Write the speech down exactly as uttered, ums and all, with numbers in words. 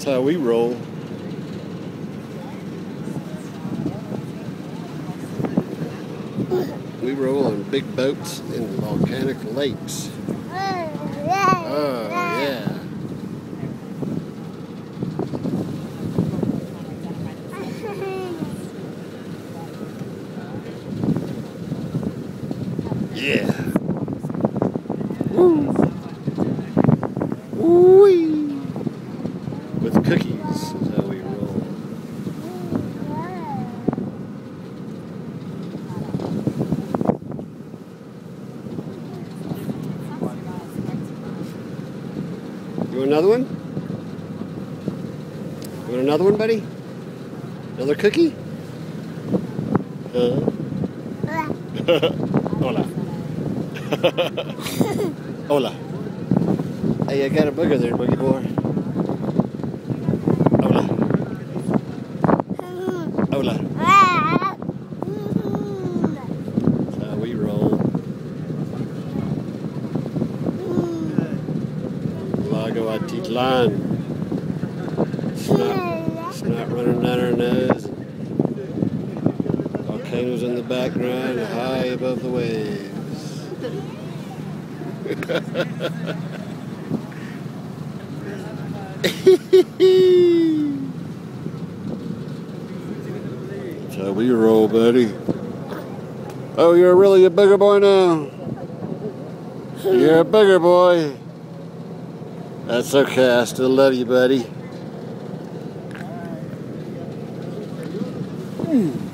That's how we roll. We roll on big boats in volcanic lakes. Oh, yeah. Yeah. Woo. Woo-wee. With cookies is how we roll. You want another one? You want another one, buddy? Another cookie? Uh. Hola. Hola. Hey, I got a booger there, boogie boy. Hola. Hola. That's how we roll. Lake Atitlan. Snot, snot running down our nose. Volcanoes in the background, high above the waves. That's how we roll, buddy. Oh, you're really a booger boy now? You're a booger boy. That's okay, I still love you, buddy. Mm.